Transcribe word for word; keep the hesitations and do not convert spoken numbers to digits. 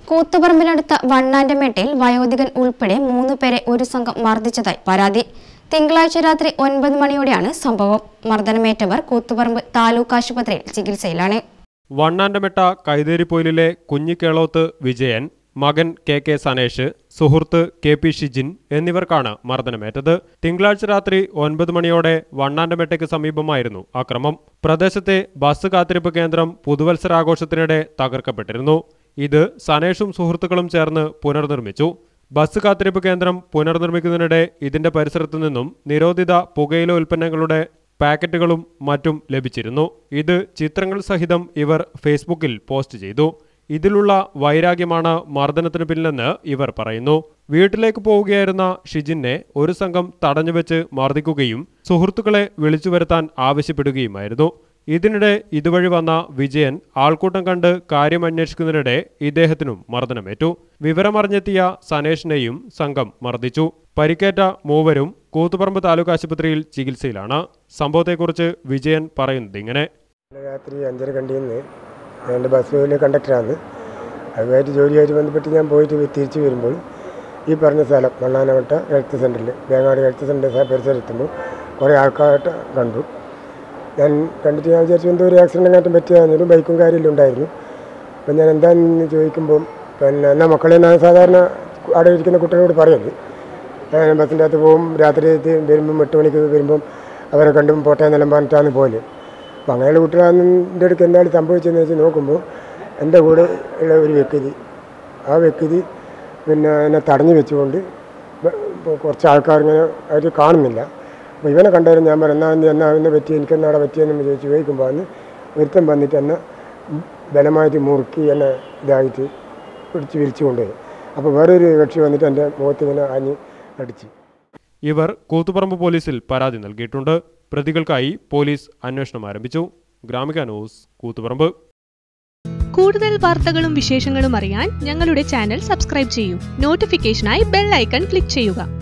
കൂത്തുപറമ്പിനടുത്ത വണ്ണാന്റെമേട്ടയിൽ വയോധികൻ ഉൾപ്പെടെ മൂന്ന് പേരെ ഒരു സംഘം മർദ്ദിച്ചതായി പരാതി. തിങ്കളാഴ്ച രാത്രി ഒൻപത് മണിയോടെയാണ് സംഭവം. മർദ്ദനമേറ്റവർ കൂത്തുപറമ്പ് താലൂക്ക് ആശുപത്രിയിൽ ചികിത്സയിലാണ്. വണ്ണാന്റെമേട്ട കൈതേരിപ്പൊയിലിലെ കുഞ്ഞിക്കേളോത്ത് വിജയൻ, മകൻ കെ കെ സനേഷ്, സുഹൃത്ത് കെ പി ഷിജിൻ എന്നിവർക്കാണ് മർദ്ദനമേറ്റത്. തിങ്കളാഴ്ച രാത്രി ഒൻപത് മണിയോടെ വണ്ണാന്റെമേട്ടയ്ക്ക് സമീപമായിരുന്നു അക്രമം. പ്രദേശത്തെ ബസ് കാത്തിരിപ്പ് കേന്ദ്രം പുതുവത്സരാഘോഷത്തിനിടെ തകർക്കപ്പെട്ടിരുന്നു. ഇത് സനേഷും സുഹൃത്തുക്കളും ചേർന്ന് പുനർനിർമ്മിച്ചു. ബസ് കാത്തിരിപ്പ് കേന്ദ്രം പുനർനിർമ്മിക്കുന്നതിനിടെ ഇതിന്റെ പരിസരത്തു നിന്നും നിരോധിത പുകയില ഉൽപ്പന്നങ്ങളുടെ പാക്കറ്റുകളും മറ്റും ലഭിച്ചിരുന്നു. ഇത് ചിത്രങ്ങൾ സഹിതം ഇവർ ഫേസ്ബുക്കിൽ പോസ്റ്റ് ചെയ്തു. ഇതിലുള്ള വൈരാഗ്യമാണ് മർദ്ദനത്തിന് പിന്നിലെന്ന് ഇവർ പറയുന്നു. വീട്ടിലേക്ക് പോവുകയായിരുന്ന ഷിജിനെ ഒരു സംഘം തടഞ്ഞുവെച്ച് മർദ്ദിക്കുകയും സുഹൃത്തുക്കളെ വിളിച്ചു വരുത്താൻ ആവശ്യപ്പെടുകയുമായിരുന്നു. ഇതിനിടെ ഇതുവഴി വന്ന വിജയൻ ആൾക്കൂട്ടം കണ്ട് കാര്യം അന്വേഷിക്കുന്നതിനിടെ ഇദ്ദേഹത്തിനും മർദ്ദനമേറ്റു. വിവരമറിഞ്ഞെത്തിയ സനേഷിനെയും സംഘം മർദ്ദിച്ചു. പരിക്കേറ്റ മൂവരും കൂത്തുപറമ്പ് താലൂക്ക് ആശുപത്രിയിൽ ചികിത്സയിലാണ്. സംഭവത്തെക്കുറിച്ച് വിജയൻ പറയുന്നത് ഇങ്ങനെ: രാത്രി അഞ്ചര കണ്ടിന്ന് എൻ്റെ ബസ്സിലെ കണ്ടക്ടറാണ്. അതുമായിട്ട് ജോലിയായിട്ട് ബന്ധപ്പെട്ട് ഞാൻ പോയിട്ട് തിരിച്ചു വരുമ്പോൾ ഈ പറഞ്ഞ സ്ഥലം വണ്ണാനമട്ട ഹെൽത്ത് സെൻ്ററിൽ വേങ്ങാട് ഹെൽത്ത് സെൻ്റർ പരിസരത്തുമ്പോൾ കുറേ ആൾക്കാർ കണ്ടു. ഞാൻ കണ്ടിട്ട് ഞാൻ വിചാരിച്ചു എന്തോ ഒരു ആക്സിഡൻ്റ് കാറ്റും പറ്റിയായിരുന്നു. ബൈക്കും കാര്യമെല്ലാം ഉണ്ടായിരുന്നു. അപ്പം ഞാൻ എന്താണെന്ന് ചോദിക്കുമ്പം പിന്നെ എന്നാൽ മക്കളെ ഞാൻ സാധാരണ അവിടെ ഇരിക്കുന്ന കുട്ടികളോട് പറയുന്നത്, ഞാൻ ബസ്സിൻ്റെ അകത്ത് പോകും, രാത്രി വരുമ്പം എട്ട് മണിക്ക് വരുമ്പം അവരെ കണ്ടും പോട്ടെ എന്നെല്ലാം പറഞ്ഞിട്ടാണ് പോലെ. അപ്പം അങ്ങനെയുള്ള കുട്ടികളെൻ്റെ അടുക്ക് എന്താണ് സംഭവിച്ചതെന്ന് വെച്ച് നോക്കുമ്പോൾ എൻ്റെ കൂടെ ഉള്ള ഒരു വ്യക്തി, ആ വ്യക്തി പിന്നെ എന്നെ തടഞ്ഞു വെച്ചുകൊണ്ട് കുറച്ച് ആൾക്കാർ ഇങ്ങനെ അവർ കാണുന്നില്ല. അപ്പോൾ ഇവനെ കണ്ടാലും ഞാൻ പറഞ്ഞു എന്നാ എന്നാ എന്നെ പറ്റി എനിക്കെന്നാടെ പറ്റിയെന്ന് ചോദിച്ചു ചോദിക്കുമ്പോൾ അന്ന് ഒരുത്തം വന്നിട്ട് എന്നെ ബലമായിട്ട് മുറുക്കി എന്നെ ഇതായിട്ട് പിടിച്ച് വിരിച്ചു കൊണ്ടുപോയി. അപ്പോൾ വേറൊരു കക്ഷി വന്നിട്ട് എൻ്റെ മുഖത്ത് ഇങ്ങനെ ആഞ്ഞ് അടിച്ച്. ഇവർ കൂത്തുപറമ്പ് പോലീസിൽ പരാതി നൽകിയിട്ടുണ്ട്. പ്രതികൾക്കായി പോലീസ് അന്വേഷണം ആരംഭിച്ചു. ഗ്രാമിക ന്യൂസ്, കൂത്തുപറമ്പ്. കൂടുതൽ വാർത്തകളും വിശേഷങ്ങളും അറിയാൻ ഞങ്ങളുടെ ചാനൽ സബ്സ്ക്രൈബ് ചെയ്യൂ. നോട്ടിഫിക്കേഷനായി ബെൽ ഐക്കൺ ക്ലിക്ക് ചെയ്യുക.